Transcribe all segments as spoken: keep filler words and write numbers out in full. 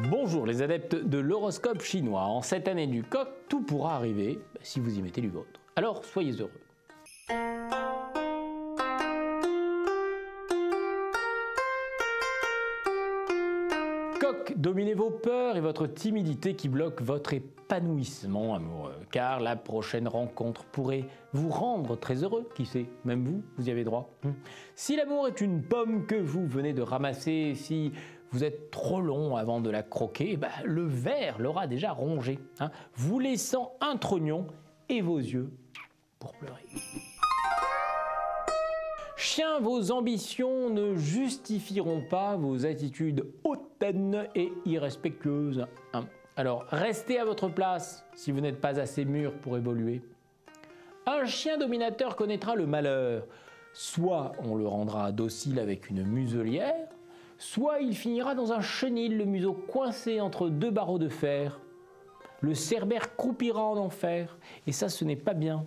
Bonjour les adeptes de l'horoscope chinois. En cette année du coq, tout pourra arriver si vous y mettez du vôtre. Alors soyez heureux. Coq, dominez vos peurs et votre timidité qui bloquent votre épanouissement amoureux. Car la prochaine rencontre pourrait vous rendre très heureux. Qui sait, même vous, vous y avez droit. Si l'amour est une pomme que vous venez de ramasser, si vous êtes trop long avant de la croquer, bah, le verre l'aura déjà rongé, hein, vous laissant un trognon et vos yeux pour pleurer. Chien, vos ambitions ne justifieront pas vos attitudes hautaines et irrespectueuses. Hein. Alors, restez à votre place si vous n'êtes pas assez mûr pour évoluer. Un chien dominateur connaîtra le malheur. Soit on le rendra docile avec une muselière, soit il finira dans un chenil, le museau coincé entre deux barreaux de fer. Le cerbère croupira en enfer, et ça, ce n'est pas bien.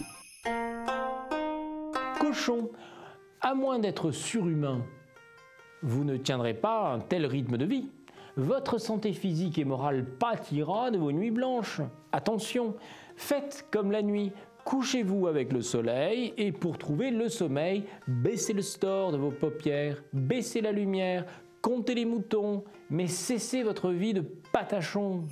Cochon, à moins d'être surhumain, vous ne tiendrez pas un tel rythme de vie. Votre santé physique et morale pâtira de vos nuits blanches. Attention, faites comme la nuit. Couchez-vous avec le soleil et pour trouver le sommeil, baissez le store de vos paupières, baissez la lumière, comptez les moutons, mais cessez votre vie de patachon.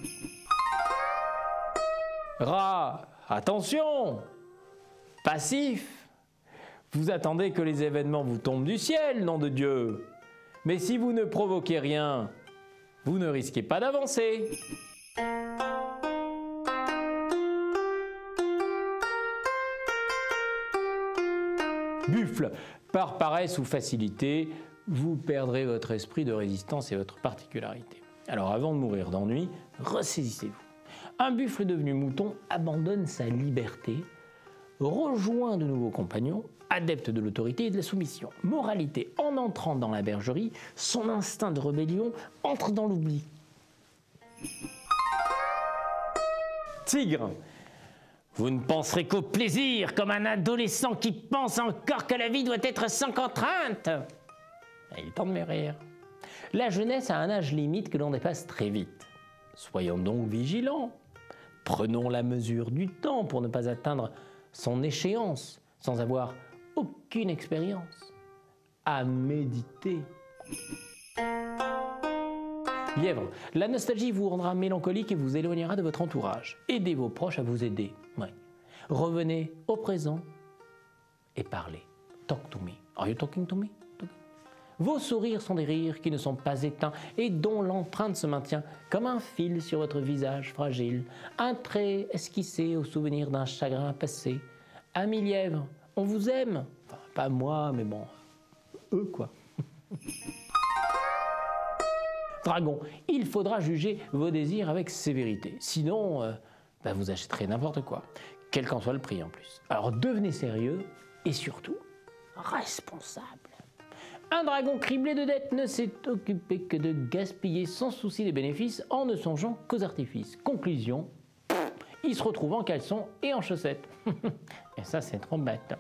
Rat, attention, passif, vous attendez que les événements vous tombent du ciel, nom de Dieu. Mais si vous ne provoquez rien, vous ne risquez pas d'avancer. Buffle, par paresse ou facilité, vous perdrez votre esprit de résistance et votre particularité. Alors avant de mourir d'ennui, ressaisissez-vous. Un buffle devenu mouton abandonne sa liberté, rejoint de nouveaux compagnons, adepte de l'autorité et de la soumission. Moralité, en entrant dans la bergerie, son instinct de rébellion entre dans l'oubli. Tigre, vous ne penserez qu'au plaisir, comme un adolescent qui pense encore que la vie doit être sans contrainte. Il est temps de me rire. La jeunesse a un âge limite que l'on dépasse très vite. Soyons donc vigilants. Prenons la mesure du temps pour ne pas atteindre son échéance sans avoir aucune expérience. À méditer. Lièvre, la nostalgie vous rendra mélancolique et vous éloignera de votre entourage. Aidez vos proches à vous aider. Ouais. Revenez au présent et parlez. Talk to me. Are you talking to me? Vos sourires sont des rires qui ne sont pas éteints et dont l'empreinte se maintient comme un fil sur votre visage fragile. Un trait esquissé au souvenir d'un chagrin passé. Amis lièvres, on vous aime. Enfin, pas moi, mais bon, eux quoi. Dragon, il faudra juger vos désirs avec sévérité. Sinon, euh, bah vous achèterez n'importe quoi, quel qu'en soit le prix en plus. Alors devenez sérieux et surtout responsable. Un dragon criblé de dettes ne s'est occupé que de gaspiller sans souci des bénéfices en ne songeant qu'aux artifices. Conclusion, il se retrouve en caleçon et en chaussettes. Et ça, c'est trop bête.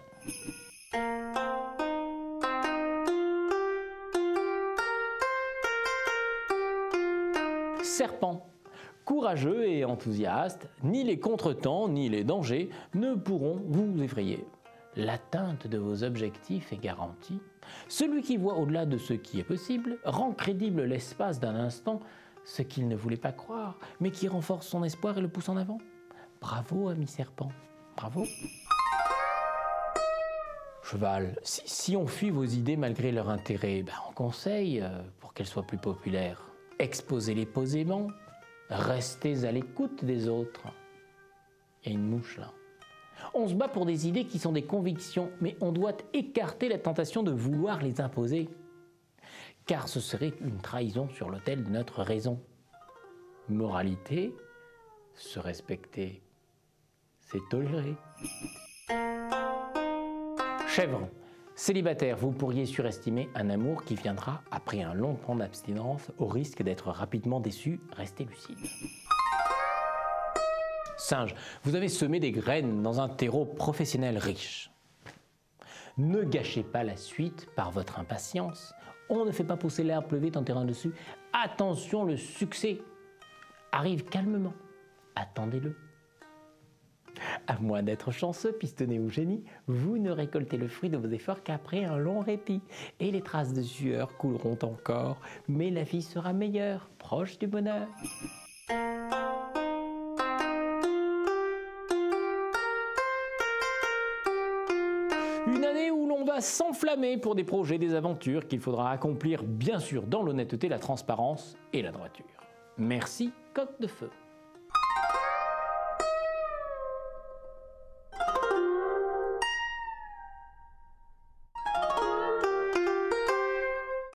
Serpent, courageux et enthousiaste, ni les contretemps ni les dangers ne pourront vous effrayer. L'atteinte de vos objectifs est garantie. Celui qui voit au-delà de ce qui est possible rend crédible l'espace d'un instant ce qu'il ne voulait pas croire, mais qui renforce son espoir et le pousse en avant. Bravo, ami serpent, bravo. Cheval, si, si on fuit vos idées malgré leur intérêt, ben on conseille euh, pour qu'elles soient plus populaires. Exposez-les posément, restez à l'écoute des autres. Il y a une mouche là. On se bat pour des idées qui sont des convictions, mais on doit écarter la tentation de vouloir les imposer. Car ce serait une trahison sur l'autel de notre raison. Moralité, se respecter, c'est tolérer. Chèvre, célibataire, vous pourriez surestimer un amour qui viendra après un long temps d'abstinence au risque d'être rapidement déçu. Restez lucide. Singe, vous avez semé des graines dans un terreau professionnel riche. Ne gâchez pas la suite par votre impatience. On ne fait pas pousser l'herbe plus vite en terrain dessus. attention, le succès arrive calmement. Attendez-le. À moins d'être chanceux, pistonné ou génie, vous ne récoltez le fruit de vos efforts qu'après un long répit. Et les traces de sueur couleront encore, mais la vie sera meilleure, proche du bonheur. Une année où l'on va s'enflammer pour des projets, des aventures qu'il faudra accomplir bien sûr dans l'honnêteté, la transparence et la droiture. Merci, coq de feu.